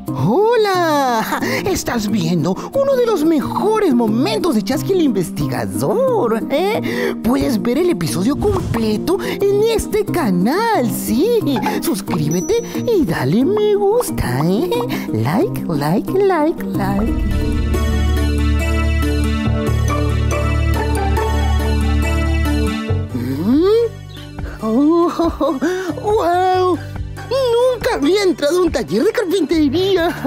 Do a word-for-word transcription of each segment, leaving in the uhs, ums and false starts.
¡Hola! Estás viendo uno de los mejores momentos de Chasqui el Investigador, ¿eh? Puedes ver el episodio completo en este canal, sí. Suscríbete y dale me gusta, ¿eh? Like, like, like, like. ¿Mm? ¡Oh! ¡Wow! Nunca había entrado a un taller de carpintería.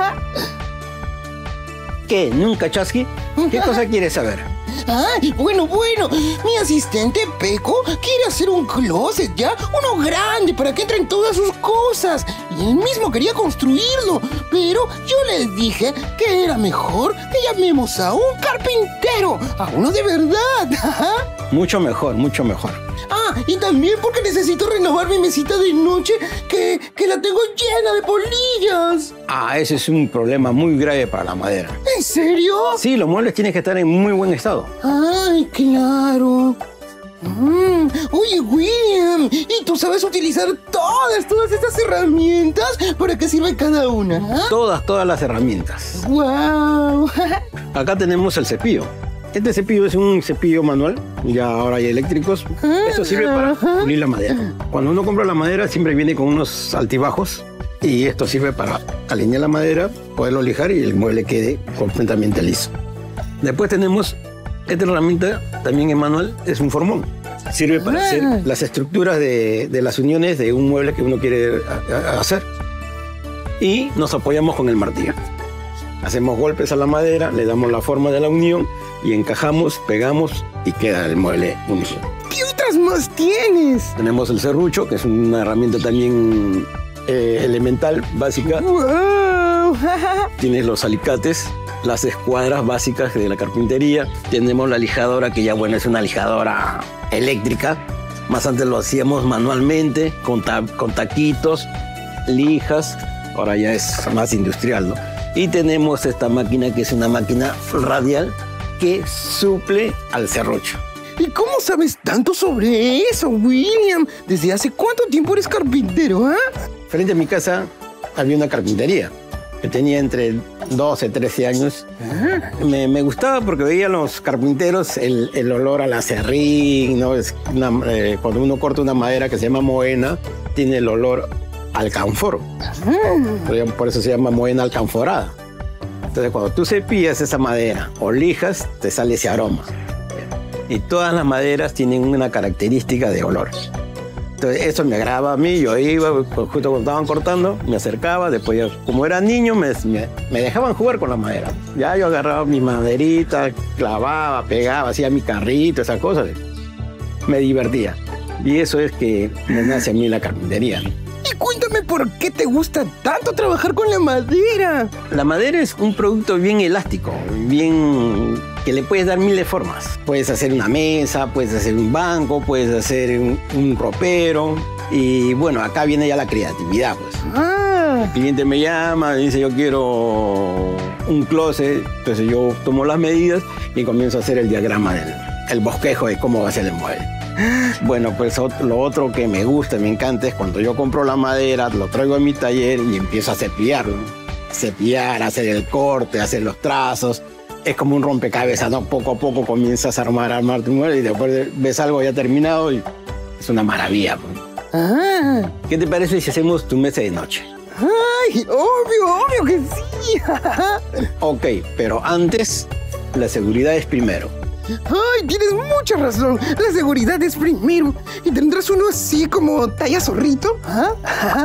¿Qué? ¿Nunca, Chasqui? ¿Qué cosa quieres saber? Ay, bueno, bueno. Mi asistente Peco quiere hacer un closet, ¿ya? Uno grande para que entren todas sus cosas. Y él mismo quería construirlo. Pero yo le dije que era mejor que llamemos a un carpintero. A uno de verdad. Mucho mejor, mucho mejor. Ah, y también porque necesito renovar mi mesita de noche que, que la tengo llena de polillas. Ah, ese es un problema muy grave para la madera. ¿En serio? Sí, los muebles tienen que estar en muy buen estado. Ay, claro. Mm. Oye, William, ¿y tú sabes utilizar todas, todas estas herramientas? ¿Para qué sirve cada una? ¿Ah? Todas, todas las herramientas. ¡Wow! Acá tenemos el cepillo. Este cepillo es un cepillo manual, ya ahora hay eléctricos. Esto sirve para pulir la madera. Cuando uno compra la madera siempre viene con unos altibajos y esto sirve para alinear la madera, poderlo lijar y el mueble quede completamente liso. Después tenemos esta herramienta, también en manual, es un formón. Sirve para hacer las estructuras de, de las uniones de un mueble que uno quiere a, a hacer. Y nos apoyamos con el martillo. Hacemos golpes a la madera, le damos la forma de la unión y encajamos, pegamos y queda el mueble unido. ¿Qué otras más tienes? Tenemos el serrucho, que es una herramienta también eh, elemental, básica. ¡Wow! Tienes los alicates, las escuadras básicas de la carpintería. Tenemos la lijadora, que ya bueno, es una lijadora eléctrica. Más antes lo hacíamos manualmente, con, ta con taquitos, lijas. Ahora ya es más industrial, ¿no? Y tenemos esta máquina, que es una máquina radial que suple al serrucho. ¿Y cómo sabes tanto sobre eso, William? ¿Desde hace cuánto tiempo eres carpintero, ah? ¿Eh? Frente a mi casa había una carpintería que tenía entre doce, trece años. ¿Ah? Me, me gustaba porque veía a los carpinteros el, el olor al acerrín, ¿no? Es una, eh, cuando uno corta una madera que se llama moena, tiene el olor al canforo. Uh-huh. Por eso se llama moena alcanforada. Entonces, cuando tú cepillas esa madera o lijas, te sale ese aroma. Y todas las maderas tienen una característica de olor. Entonces, eso me agradaba a mí. Yo iba, justo cuando estaban cortando, me acercaba. Después, yo, como era niño, me, me, me dejaban jugar con la madera. Ya yo agarraba mi maderita, clavaba, pegaba, hacía mi carrito, esas cosas. Me divertía. Y eso es que me nace a mí la carpintería. Y cuéntame por qué te gusta tanto trabajar con la madera. La madera es un producto bien elástico, bien que le puedes dar mil de formas. Puedes hacer una mesa, puedes hacer un banco, puedes hacer un, un ropero. Y bueno, acá viene ya la creatividad, pues. Ah. El cliente me llama, me dice yo quiero un closet. Entonces yo tomo las medidas y comienzo a hacer el diagrama del el bosquejo de cómo va a ser el mueble. Bueno, pues lo otro que me gusta, me encanta es cuando yo compro la madera, lo traigo a mi taller y empiezo a cepillarlo. Cepillar, hacer el corte, hacer los trazos. Es como un rompecabezas, ¿no? Poco a poco comienzas a armar, armar tu mueble y después ves algo ya terminado y es una maravilla. Pues. Ah. ¿Qué te parece si hacemos tu mesa de noche? ¡Ay, obvio, obvio que sí! Ok, pero antes, la seguridad es primero. ¡Ay, tienes mucha razón! La seguridad es primero. ¿Y tendrás uno así como talla zorrito? ¿Ah? ¿Ah?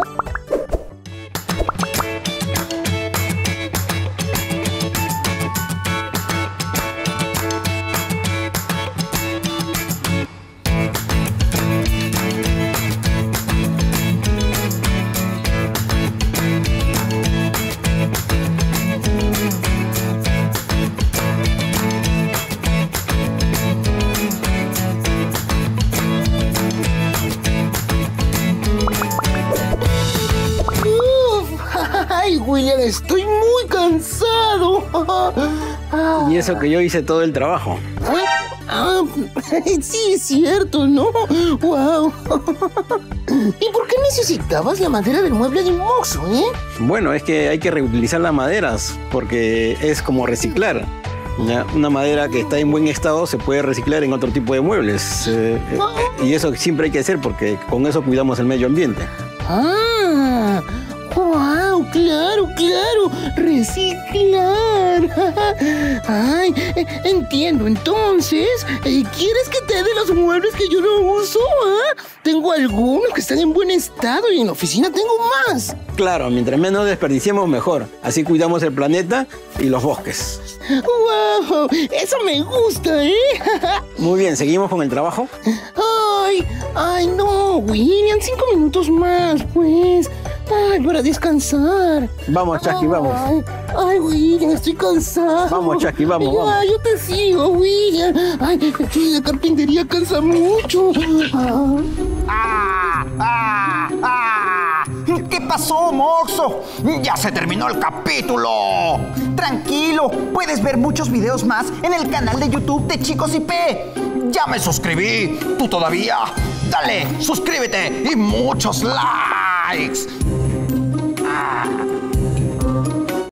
William, estoy muy cansado. Y eso que yo hice todo el trabajo. Ah, sí, es cierto, ¿no? ¡Wow! ¿Y por qué necesitabas la madera del mueble de un mozo, eh? Bueno, es que hay que reutilizar las maderas porque es como reciclar. ¿Ya? Una madera que está en buen estado se puede reciclar en otro tipo de muebles. Eh, eh, y eso siempre hay que hacer porque con eso cuidamos el medio ambiente. ¡Ah! ¡Wow! ¡Claro, claro! ¡Reciclar! ¡Ay! eh, entiendo. Entonces, eh, ¿quieres que te dé los muebles que yo no uso? ¿Ah? Tengo algunos que están en buen estado y en la oficina tengo más. Claro, mientras menos desperdiciemos, mejor. Así cuidamos el planeta y los bosques. ¡Wow! ¡Eso me gusta, eh! Muy bien, ¿seguimos con el trabajo? ¡Ay! ¡Ay, no, William! Cinco minutos más, pues. ¡Ay, para descansar! Vamos, Chucky, vamos. Ay, ay, William, estoy cansado. Vamos, Chucky, vamos, Ay, vamos. Ay, yo te sigo, William. Ay, esto de la carpintería cansa mucho. Ah. ¡Ah! ¡Ah! ¡Ah! ¿Qué pasó, Moxo? ¡Ya se terminó el capítulo! Tranquilo, puedes ver muchos videos más en el canal de YouTube de Chicos I P. ¡Ya me suscribí! ¿Tú todavía? Dale, suscríbete y muchos likes.